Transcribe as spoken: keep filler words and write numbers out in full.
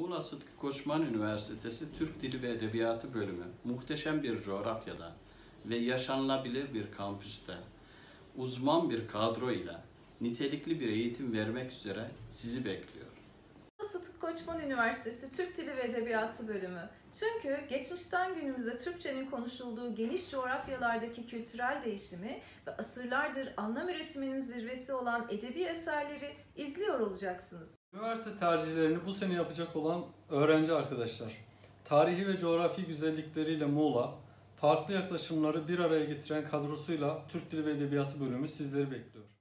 Muğla Sıtkı Koçman Üniversitesi Türk Dili ve Edebiyatı Bölümü muhteşem bir coğrafyada ve yaşanılabilir bir kampüste uzman bir kadro ile nitelikli bir eğitim vermek üzere sizi bekliyor. Sıtkı Koçman Üniversitesi Türk Dili ve Edebiyatı Bölümü. Çünkü geçmişten günümüze Türkçenin konuşulduğu geniş coğrafyalardaki kültürel değişimi ve asırlardır anlam üretiminin zirvesi olan edebi eserleri izliyor olacaksınız. Üniversite tercihlerini bu sene yapacak olan öğrenci arkadaşlar, tarihi ve coğrafi güzellikleriyle Muğla, farklı yaklaşımları bir araya getiren kadrosuyla Türk Dili ve Edebiyatı Bölümü sizleri bekliyor.